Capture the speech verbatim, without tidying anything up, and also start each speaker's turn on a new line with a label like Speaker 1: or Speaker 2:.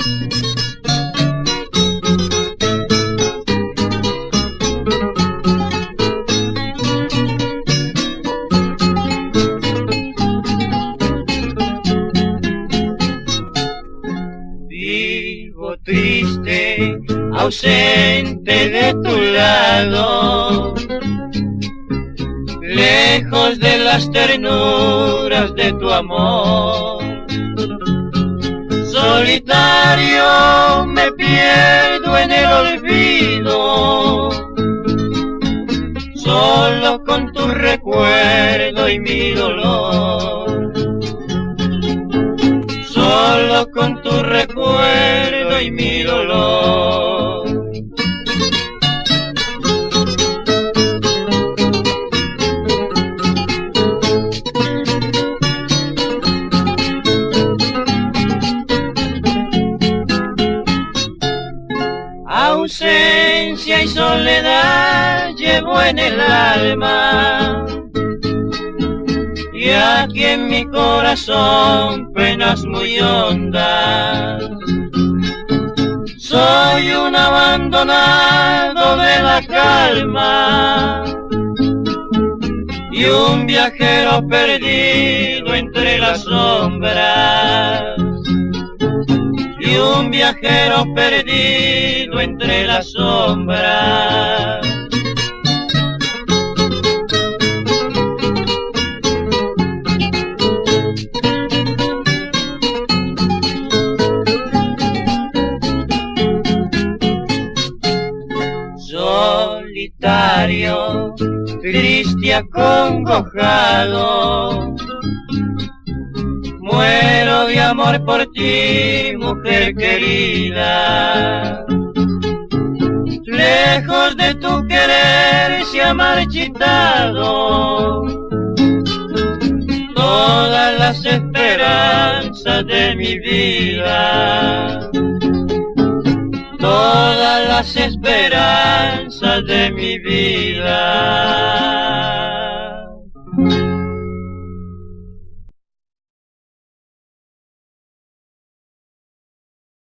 Speaker 1: Vivo triste, ausente de tu lado, lejos de las ternuras de tu amor. Solitario me pierdo en el olvido, solo con tu recuerdo y mi dolor. Solo con tu recuerdo y mi dolor. Ausencia y soledad llevo en el alma, y aquí en mi corazón penas muy hondas. Soy un abandonado de la calma y un viajero perdido entre las sombras. Y un viajero perdido entre las sombras. Solitario, triste, acongojado, muero de amor por ti, mujer querida. Lejos de tu querer se ha marchitado todas las esperanzas de mi vida. Todas las esperanzas de mi vida.